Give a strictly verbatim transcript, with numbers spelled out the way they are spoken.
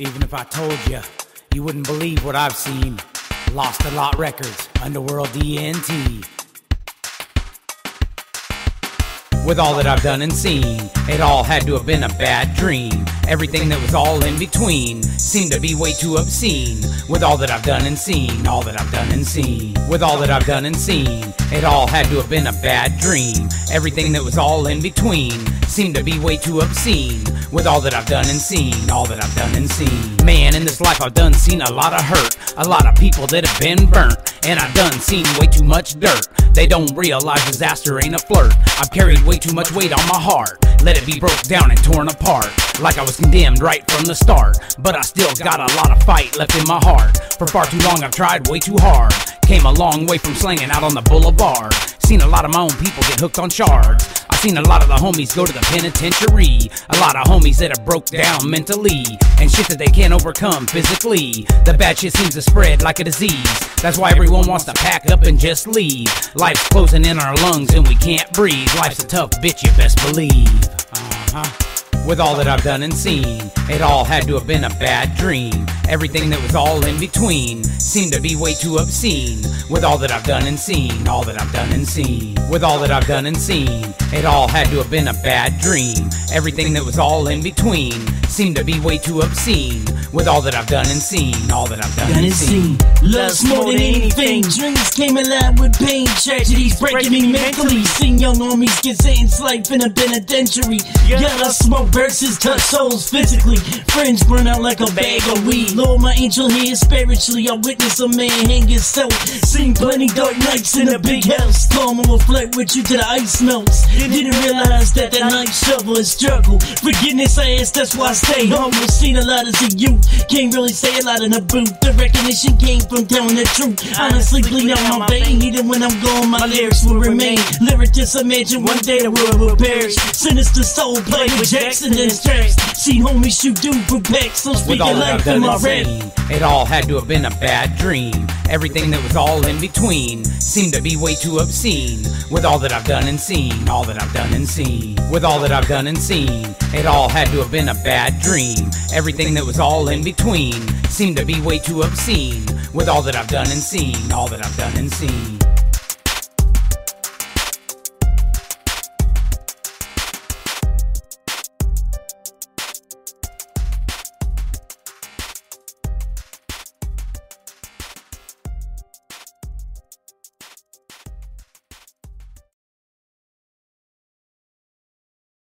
Even if I told you, you wouldn't believe what I've seen. Lost a Lot Records, Underworld D N T. With all that I've done and seen, it all had to have been a bad dream. Everything that was all in between seemed to be way too obscene. With all that I've done and seen, all that I've done and seen. With all that I've done and seen, it all had to have been a bad dream. Everything that was all in between seemed to be way too obscene. With all that I've done and seen, all that I've done and seen. Man, in this life I've done seen a lot of hurt, a lot of people that have been burnt, and I've done seen way too much dirt. They don't realize disaster ain't a flirt. I've carried way too much weight on my heart, let it be broke down and torn apart, like I was condemned right from the start. But I still got a lot of fight left in my heart. For far too long I've tried way too hard. Came a long way from slanging out on the boulevard. Seen a lot of my own people get hooked on shards. I've seen a lot of the homies go to the penitentiary. A lot of homies that have broke down mentally, and shit that they can't overcome physically. The bad shit seems to spread like a disease. That's why everyone wants to pack up and just leave. Life's closing in our lungs and we can't breathe. Life's a tough bitch, you best believe. Uh-huh. With all that I've done and seen, it all had to have been a bad dream. Everything that was all in between seemed to be way too obscene. With all that I've done and seen, all that I've done and seen. With all that I've done and seen, it all had to have been a bad dream. Everything that was all in between seemed to be way too obscene. With all that I've done and seen, all that I've done, done and seen. Love's more than anything. Dreams came alive with pain. Tragedies breaking me mentally. Seen young homies get sentenced life in a penitentiary. Yellow smoke versus touch souls physically. Friends burn out like a bag of weed. Lord, my angel here spiritually. I witnessed a man hang himself. Seen plenty dark nights in a big house. Karma will flirt with you till the ice melts. Didn't realize that the night shovel is struggle. Forgiveness I ask, that's why I stay humble. Seen a lot as a youth. Can't really say a lot in a booth. The recognition came from telling the truth. Honestly bleed out my vein. Even when I'm gone, my lyrics will remain. Lyricists imagine one day the world will perish. Sinister soul play with Jackson and tracks. Seen homies shoot dude for packs. So speaking life in my rap. It all had to have been a bad dream. Everything that was all in between seemed to be way too obscene. With all that I've done and seen, all that I've done and seen. With all that I've done and seen, it all had to have been a bad dream. Everything that was all in between seemed to be way too obscene. With all that I've done and seen, all that I've done and seen.